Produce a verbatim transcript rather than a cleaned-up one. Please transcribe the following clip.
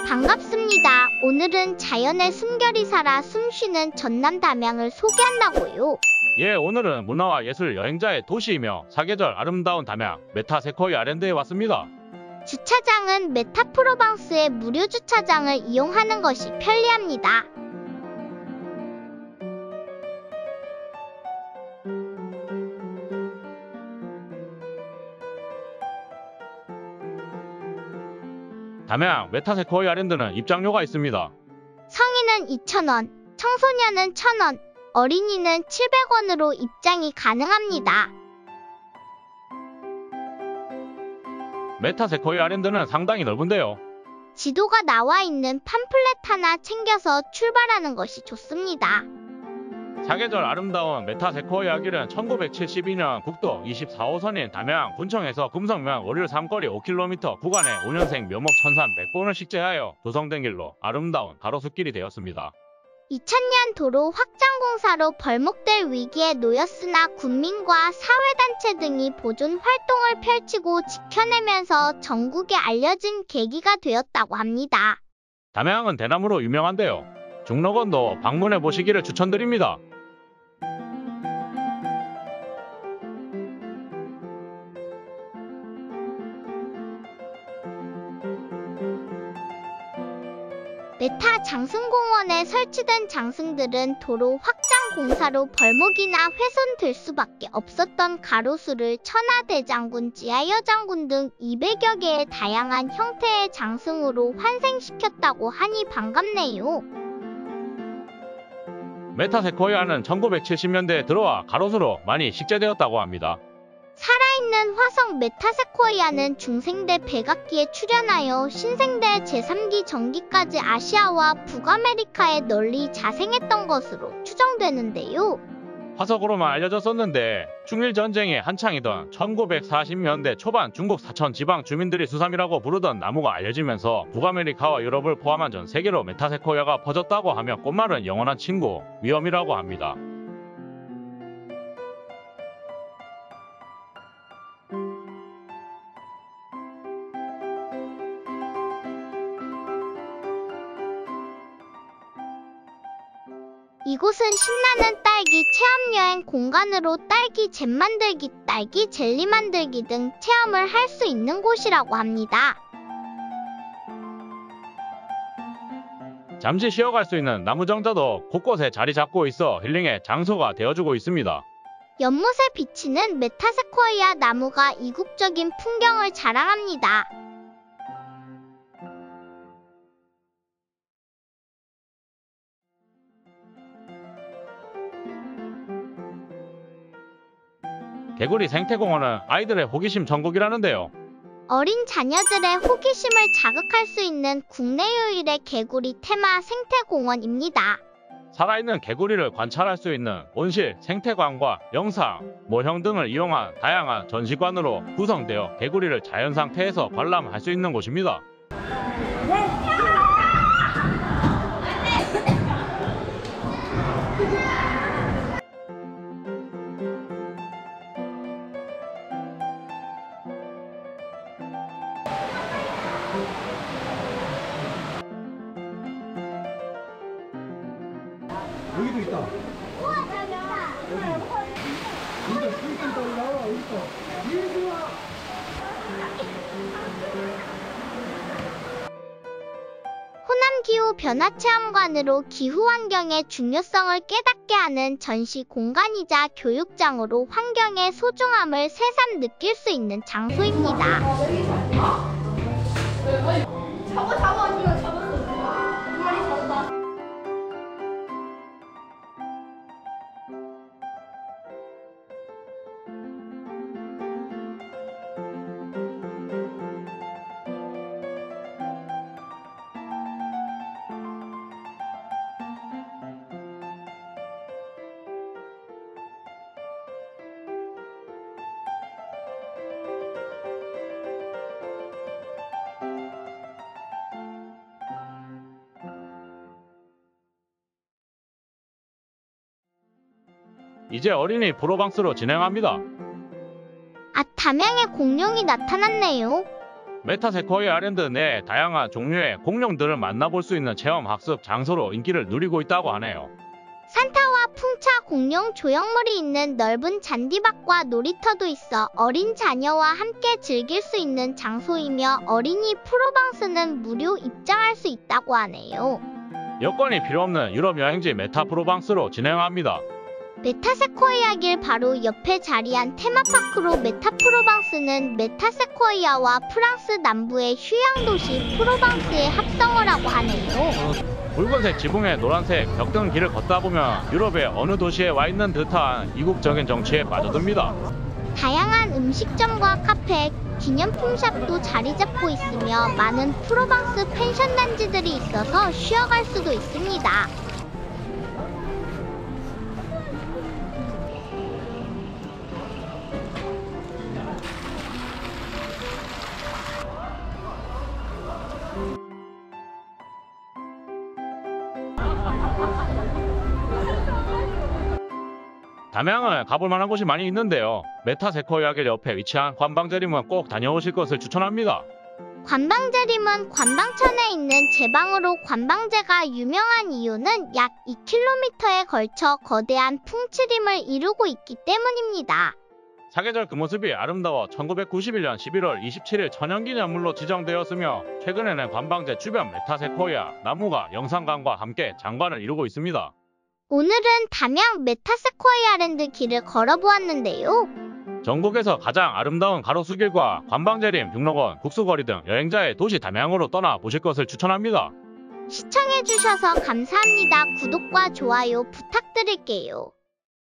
반갑습니다. 오늘은 자연의 숨결이 살아 숨쉬는 전남 담양을 소개한다고요. 예, 오늘은 문화와 예술 여행자의 도시이며 사계절 아름다운 담양 메타세코이아 랜드에 왔습니다. 주차장은 메타프로방스의 무료 주차장을 이용하는 것이 편리합니다. 담양 메타세코이아 랜드는 입장료가 있습니다. 성인은 이천 원, 청소년은 천 원, 어린이는 칠백 원으로 입장이 가능합니다. 메타세코이아 랜드는 상당히 넓은데요. 지도가 나와 있는 팜플렛 하나 챙겨서 출발하는 것이 좋습니다. 사계절 아름다운 메타세코이아 길은 천구백칠십이 년 국도 이십사 호선인 담양 군청에서 금성면 월율 삼거리 오 킬로미터 구간에 오 년생 묘목 천삼백 본을 식재하여 조성된 길로 아름다운 가로수길이 되었습니다. 이천 년 도로 확장 공사로 벌목될 위기에 놓였으나 군민과 사회단체 등이 보존 활동을 펼치고 지켜내면서 전국에 알려진 계기가 되었다고 합니다. 담양은 대나무로 유명한데요. 중록원도 방문해 보시기를 추천드립니다. 메타 장승공원에 설치된 장승들은 도로 확장 공사로 벌목이나 훼손될 수밖에 없었던 가로수를 천하대장군, 지하여장군 등 이백여 개의 다양한 형태의 장승으로 환생시켰다고 하니 반갑네요. 메타세코이아는 천구백칠십 년대에 들어와 가로수로 많이 식재되었다고 합니다. 살아있는 화성 메타세코이아는 중생대 백악기에 출현하여 신생대 제삼 기 전기까지 아시아와 북아메리카에 널리 자생했던 것으로 추정되는데요. 화석으로만 알려졌었는데 중일전쟁이 한창이던 천구백사십 년대 초반 중국 사천 지방 주민들이 수삼이라고 부르던 나무가 알려지면서 북아메리카와 유럽을 포함한 전 세계로 메타세코이아가 퍼졌다고 하며 꽃말은 영원한 친구, 위험이라고 합니다. 이곳은 신나는 딸기 체험여행 공간으로 딸기 잼 만들기, 딸기 젤리 만들기 등 체험을 할 수 있는 곳이라고 합니다. 잠시 쉬어갈 수 있는 나무정자도 곳곳에 자리 잡고 있어 힐링의 장소가 되어주고 있습니다. 연못에 비치는 메타세코이아 나무가 이국적인 풍경을 자랑합니다. 개구리 생태공원은 아이들의 호기심 천국이라는데요. 어린 자녀들의 호기심을 자극할 수 있는 국내 유일의 개구리 테마 생태공원입니다. 살아있는 개구리를 관찰할 수 있는 온실, 생태관과 영상, 모형 등을 이용한 다양한 전시관으로 구성되어 개구리를 자연 상태에서 관람할 수 있는 곳입니다. 여기도 있다. 우와, 잘한다. 여기. 진짜 술잔 나와, 어디 있어? 예수아. 호남 기후 변화 체험관으로 기후 환경의 중요성을 깨닫게 하는 전시 공간이자 교육장으로 환경의 소중함을 새삼 느낄 수 있는 장소입니다. 잡아 잡아 언니가 잡았어. 두 마리 잡았다. 이제 어린이 프로방스로 진행합니다. 아, 담양에 공룡이 나타났네요. 메타세코이아 아일랜드 내 다양한 종류의 공룡들을 만나볼 수 있는 체험 학습 장소로 인기를 누리고 있다고 하네요. 산타와 풍차 공룡 조형물이 있는 넓은 잔디밭과 놀이터도 있어 어린 자녀와 함께 즐길 수 있는 장소이며 어린이 프로방스는 무료 입장할 수 있다고 하네요. 여권이 필요 없는 유럽 여행지 메타프로방스로 진행합니다. 메타세코이아 길 바로 옆에 자리한 테마파크로 메타프로방스는 메타세코이아와 프랑스 남부의 휴양도시 프로방스의 합성어라고 하네요. 붉은색 지붕에 노란색 벽 등 길을 걷다 보면 유럽의 어느 도시에 와 있는 듯한 이국적인 정취에 빠져듭니다. 다양한 음식점과 카페, 기념품 샵도 자리 잡고 있으며 많은 프로방스 펜션 단지들이 있어서 쉬어갈 수도 있습니다. 담양을 가볼 만한 곳이 많이 있는데요. 메타세코이아 길 옆에 위치한 관방제림은 꼭 다녀오실 것을 추천합니다. 관방제림은 관방천에 있는 제방으로 관방제가 유명한 이유는 약 이 킬로미터에 걸쳐 거대한 풍치림을 이루고 있기 때문입니다. 사계절 그 모습이 아름다워 천구백구십일 년 십일월 이십칠일 천연기념물로 지정되었으며 최근에는 관방제 주변 메타세코이아 나무가 영산강과 함께 장관을 이루고 있습니다. 오늘은 담양 메타세코이아 랜드 길을 걸어보았는데요. 전국에서 가장 아름다운 가로수길과 관방제림, 육록원, 국수거리 등 여행자의 도시 담양으로 떠나 보실 것을 추천합니다. 시청해주셔서 감사합니다. 구독과 좋아요 부탁드릴게요.